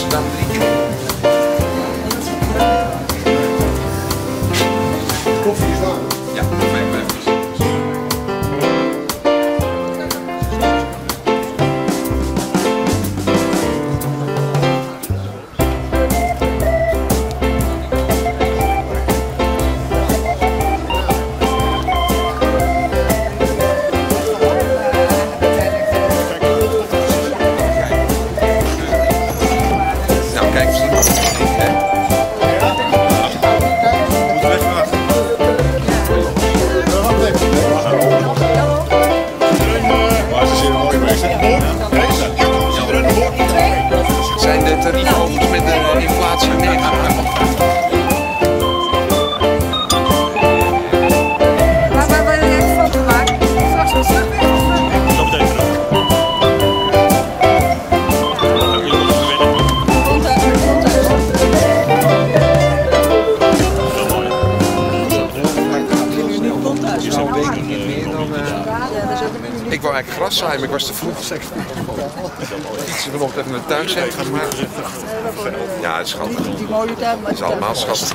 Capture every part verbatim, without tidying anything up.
Amsterdam drie keer. Koffie is warm. Ja, voor mij blijft het. Zijn de tariefhogers met de inflatie meegegaan? Maar waar wil je een foto maken? Straks wel terug weer of? Dat betekent dat. Ook jullie moeten winnen. Komt uit, komt uit. Dus een week niet meer dan... Ik wou eigenlijk gras zaaien, maar ik was te vroeg. Fietsen vanochtend even naar het tuincentrum. Maar... Ja, het is schattig. Het is allemaal schattig.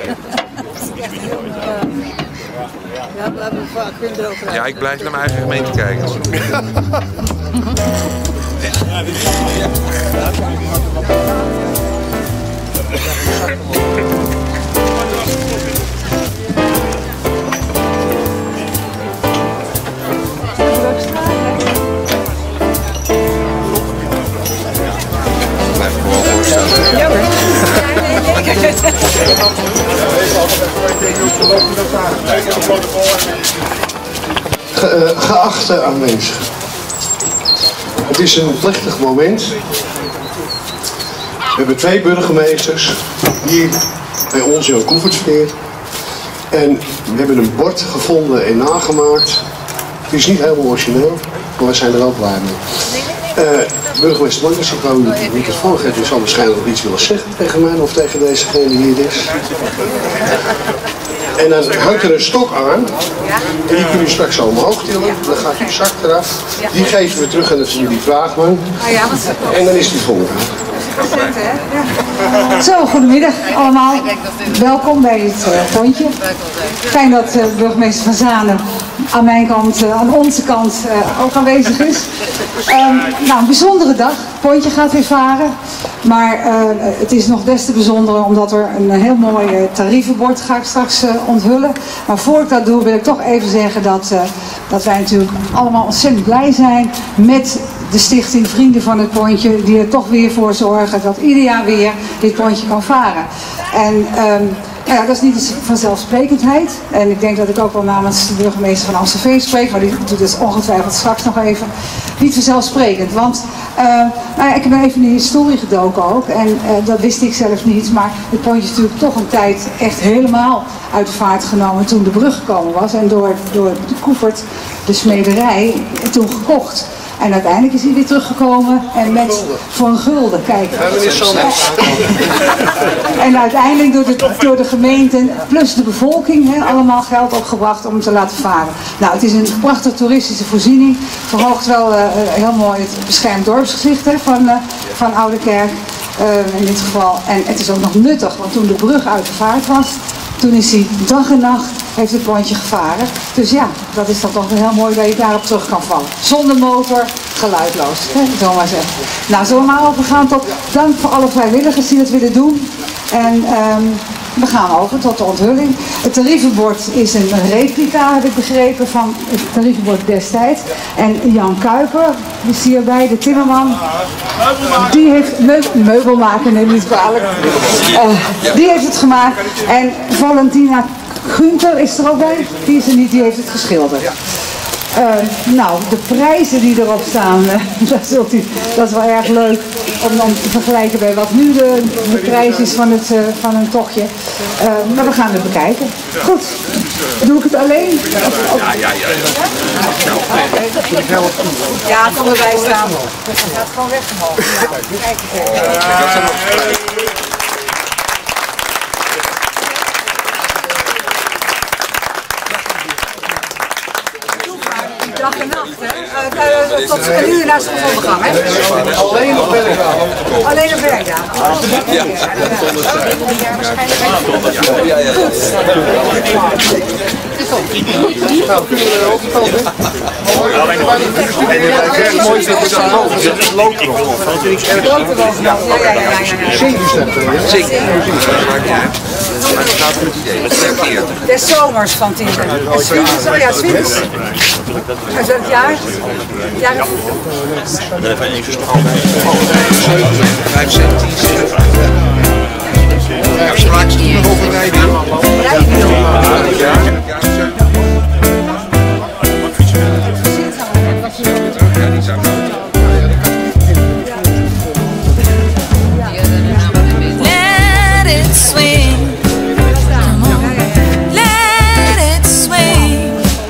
Ja, laten we vaak weer erover. Ja, ik blijf naar mijn eigen gemeente kijken. Blijf gewoon voorstellen. Ja hoor. Ge, uh, geachte aanwezigen. Het is een plechtig moment. We hebben twee burgemeesters hier bij ons in Koevoortsveer. En we hebben een bord gevonden en nagemaakt. Het is niet helemaal origineel, maar we zijn er wel blij mee. Uh, burgemeester Magnus, ik wou u de microfoon geven. U zal waarschijnlijk nog iets willen zeggen tegen mij of tegen dezegene die hier is. En dan hangt er een stok aan. En die kun je straks al omhoog tillen. Dan gaat uw zak eraf. Die geven we terug aan de familie Vraagman. En dan is die vol. Zo, goedemiddag allemaal. Welkom bij het uh, pontje. Fijn dat uh, burgemeester Van Zanen aan mijn kant, uh, aan onze kant uh, ook aanwezig is. Um, nou, een bijzondere dag. Het pontje gaat weer varen. Maar uh, het is nog des te bijzonder omdat er een heel mooi uh, tarievenbord ga ik straks uh, onthullen. Maar voor ik dat doe wil ik toch even zeggen dat, uh, dat wij natuurlijk allemaal ontzettend blij zijn met de stichting Vrienden van het Pontje, die er toch weer voor zorgen dat ieder jaar weer dit pontje kan varen. En um, nou ja, dat is niet een vanzelfsprekendheid. En ik denk dat ik ook wel namens de burgemeester van Amstelveen spreek, maar die doet het ongetwijfeld straks nog even. Niet vanzelfsprekend, want uh, nou ja, ik ben even in de historie gedoken ook. En uh, dat wist ik zelf niet, maar het pontje is natuurlijk toch een tijd echt helemaal uit de vaart genomen toen de brug gekomen was. En door, door de Koevert, de smederij, toen gekocht. En uiteindelijk is hij weer teruggekomen en met voor een gulden, kijk. En uiteindelijk door de, door de gemeente plus de bevolking he, allemaal geld opgebracht om hem te laten varen. Nou, het is een prachtige toeristische voorziening. Verhoogt wel uh, heel mooi het beschermd dorpsgezicht he, van, uh, van Oudekerk uh, in dit geval. En het is ook nog nuttig, want toen de brug uit de vaart was, toen is hij dag en nacht heeft het pontje gevaren. Dus ja, dat is dan toch heel mooi dat je daarop terug kan vallen. Zonder motor, geluidloos, hè, zo maar zeggen. Nou, zullen we maar overgaan tot dank voor alle vrijwilligers die dat willen doen. En um, we gaan over tot de onthulling. Het tarievenbord is een replica, heb ik begrepen, van het tarievenbord destijds. En Jan Kuiper is hierbij, de timmerman. Die heeft meubel, meubelmaker, neem niet kwalijk. Uh, die heeft het gemaakt. En Valentina Gunther is er ook bij, die is er niet, die heeft het geschilderd. Uh, nou, de prijzen die erop staan, uh, dat, zult u, dat is wel erg leuk om dan te vergelijken bij wat nu de, de prijs is van, het, uh, van een tochtje. Uh, maar we gaan het bekijken. Goed, doe ik het alleen? Of, of... Ja, ja, ja. Ja, kom erbij staan. Het gaat gewoon weg omhoog. Nou, kijk eens even. Dag en nacht, hè? Uh, uh, tot een uur na Naast de wandelgang, hè? Alleen op werkdagen. Alleen op werkdagen. Ja. Ja, ja, ja. Nou, kunnen we er ook van, hè? Het mooiste is dat het lood erop. zeven centen, hè? Zeker. Dat maakt niet uit. Maar het gaat goed idee. Het is verkeerd. Des zomers van Tinder. Oh ja, Zwinters. Uit welk jaar? Jaar of... vijf cent, tien cent. Ja, spraak ze nog over rijden. Rijden. Ja, ja, ja, die zijn nou. Let it swing. Come on. Let it swing.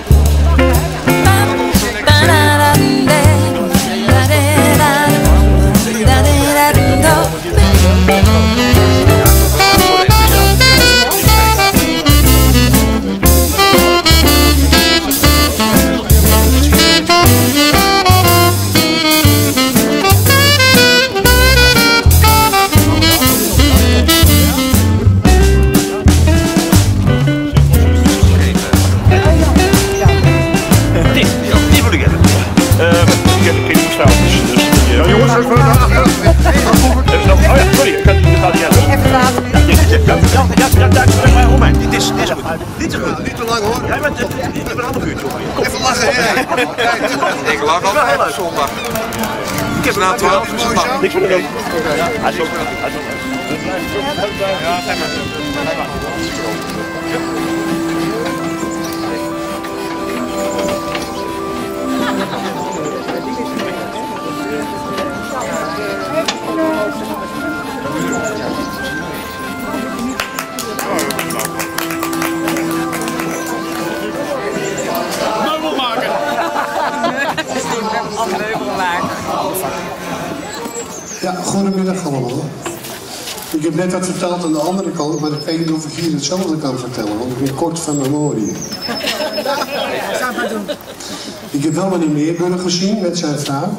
Niet te goed, niet te lang hoor. Jij bent een half uurtje. Even lachen, hè? Ik lach altijd op zondag. Ik heb na twaalf uur zondag. Niks meer doen. Hij is ook. Hij is ook. Ja, zeg maar. Ja, goedemiddag allemaal. Ik heb net wat verteld aan de andere kant, maar ik weet niet of ik hier hetzelfde kan vertellen, want ik ben kort van memorie. Ik heb wel meneer Meerburg gezien met zijn vrouw.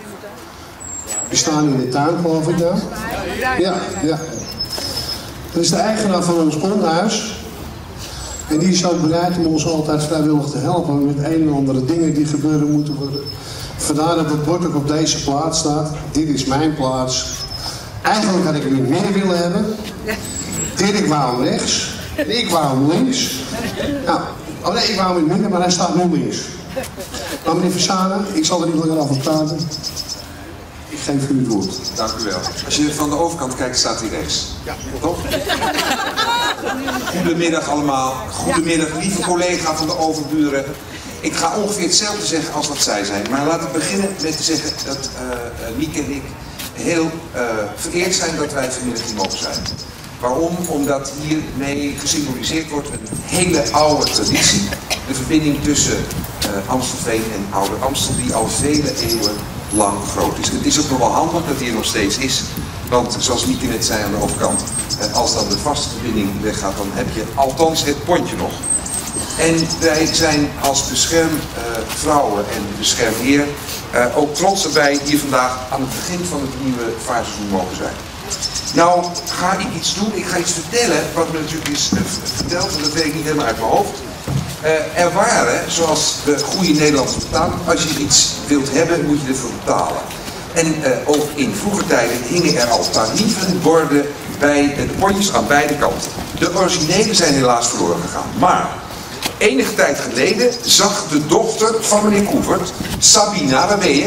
Die staan in de tuin, geloof ik nou. Ja, ja. Dat is de eigenaar van ons pondhuis. En die is ook bereid om ons altijd vrijwillig te helpen met een en andere dingen die gebeuren moeten worden. Vandaar dat het bord ook op deze plaats staat. Dit is mijn plaats. Eigenlijk had ik hem in het midden willen hebben. Dirk wou hem rechts. En ik wou hem links. Nou, oh nee, ik wou hem in het midden, maar hij staat nu links. Maar meneer Versana, ik zal er niet langer over praten. Ik geef u het woord. Dank u wel. Als je van de overkant kijkt, staat hij rechts. Ja, toch? Goedemiddag allemaal. Goedemiddag, lieve collega van de overburen. Ik ga ongeveer hetzelfde zeggen als wat zij zijn. Maar laat ik beginnen met te zeggen dat uh, Mieke en ik heel uh, vereerd zijn dat wij vanmiddag hier mogen zijn. Waarom? Omdat hiermee gesymboliseerd wordt een hele oude traditie. De verbinding tussen uh, Amstelveen en Oude Amstel, die al vele eeuwen lang groot is. Het is ook nog wel handig dat die er nog steeds is. Want zoals Mieke net zei aan de overkant, uh, als dan de vaste verbinding weggaat, dan heb je althans het pontje nog. En wij zijn als beschermvrouwen uh, en beschermheer uh, ook trots dat wij hier vandaag aan het begin van het nieuwe vaarseizoen mogen zijn. Nou ga ik iets doen, ik ga iets vertellen wat me natuurlijk is uh, verteld, en dat weet ik niet helemaal uit mijn hoofd. Uh, er waren, zoals de goede Nederlanders betalen, als je iets wilt hebben moet je ervoor betalen. En uh, ook in vroeger tijden hingen er al tarievenborden bij de pontjes aan beide kanten. De originele zijn helaas verloren gegaan, maar enige tijd geleden zag de dochter van meneer Koevert, Sabina, waar ben je?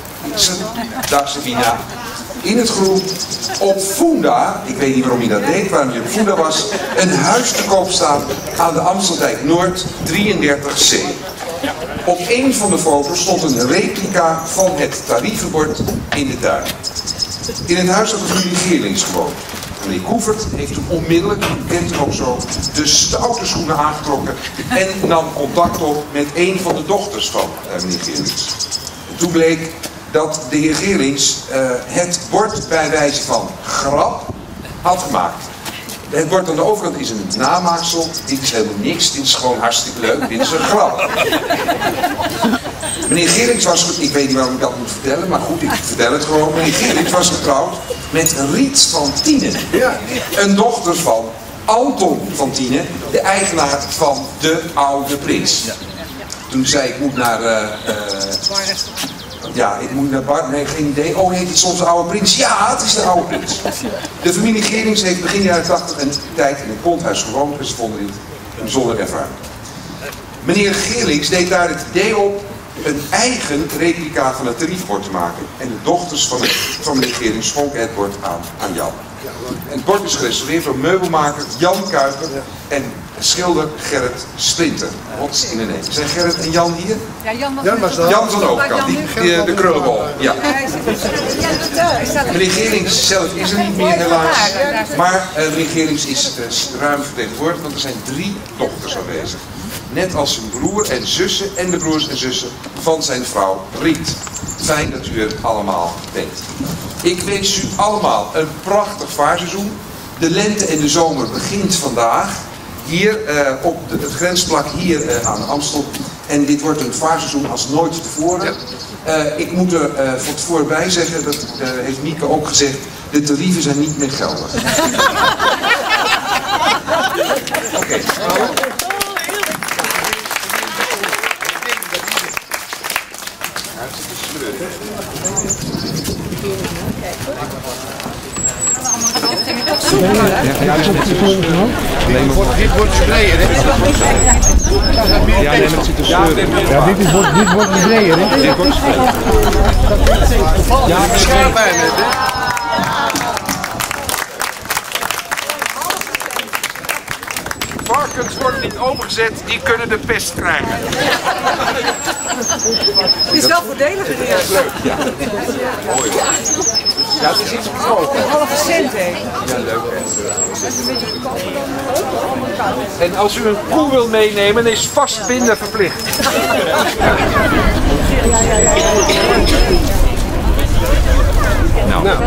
Dag Sabina. In het groen op Funda, ik weet niet waarom je dat deed, waarom je op Funda was, een huis te koop staan aan de Amsteldijk Noord drieëndertig C. Op een van de foto's stond een replica van het tarievenbord in de tuin. In het huis had mevrouw Geerlings gewoond. Meneer Koevert heeft toen onmiddellijk, u kent hem ook zo, de stoute schoenen aangetrokken en nam contact op met een van de dochters van uh, meneer Geerlings. Toen bleek dat de heer Geerlings uh, het bord bij wijze van grap had gemaakt. Het bord aan de overkant is een namaaksel, dit is helemaal niks, dit is gewoon hartstikke leuk, dit is een grap. Meneer Gerrits was, ik weet niet waarom ik dat moet vertellen, maar goed, ik vertel het gewoon. Meneer Gerrits was getrouwd met Riet van Tienen. Een dochter van Anton van Tienen, de eigenaar van de Oude Prins. Toen zei ik, ik moet naar... Uh, uh, ja, ik moet naar Bart, nee, geen idee. Oh, heet het soms de Oude Prins? Ja, het is de Oude Prins. De familie Gerrits heeft begin jaren tachtig een tijd in het Ponthuis gewoond en ze vonden dit een bijzondere ervaring. Meneer Gerrits deed daar het idee op een eigen replica van het tariefbord te maken. En de dochters van, het, van meneer Gerrits schonken het bord aan, aan Jan. En het bord is gerestaureerd door meubelmaker Jan Kuiper en schilder Gerrit Splinter. Wat in de neem. Zijn Gerrit en Jan hier? Ja, Jan was, Jan was dat. Jan van de overkant, die, die, de krullenbol. Ja. Meneer Gerrits zelf is er niet meer helaas. Maar uh, meneer Gerrits is uh, ruim vertegenwoordigd, want er zijn drie dochters aanwezig. Net als zijn broer en zussen en de broers en zussen van zijn vrouw Riet. Fijn dat u er allemaal bent. Ik wens u allemaal een prachtig vaarseizoen. De lente en de zomer begint vandaag. Hier uh, op de, het grensvlak hier uh, aan de Amstel. En dit wordt een vaarseizoen als nooit tevoren. Uh, ik moet er uh, van tevoren bij zeggen, dat uh, heeft Mieke ook gezegd, de tarieven zijn niet meer geldig. Oké. Okay. Ja, dit wordt, dit wordt sprayen, hè? Ja, nee, dat zit te sleuren. Ja, dit, is, dit wordt sprayen, hè? Dit wordt sprayen. Ja, bescherm bij net, hè? Varkens worden niet opengezet, die kunnen de pest krijgen. Het is wel voordeliger. Ja. Mooi hoor. Ja, het is iets goedkoper. Een halve cent, hè? Ja, leuk. En als u een koe wil meenemen, is vastbinden verplicht. Nou. Nou.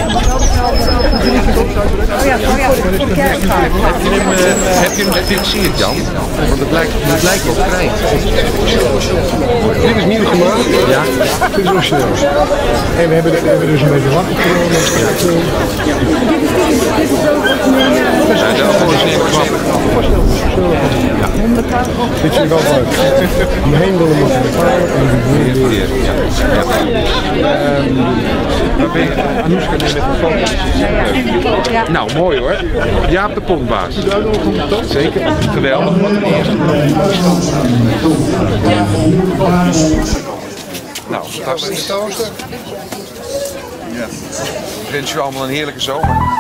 Heb je hem gefixeerd, Jan? Want het lijkt, het lijkt wel klein. Dit is nieuw gemaakt. Ja. Dit is origineel. En we hebben, we hebben dus een beetje wakker genomen. Ja, dat is origineel knap. Ja. Dit vind ik wel leuk. Omheen willen moeten bepalen en die weer weer. Waar ben je? Anoushka neemt met de foto. Nou, mooi hoor. Jaap de Pontbaas. Zeker. Geweldig. Wat een eer. Nou, fantastisch. Ik wens u allemaal een heerlijke zomer.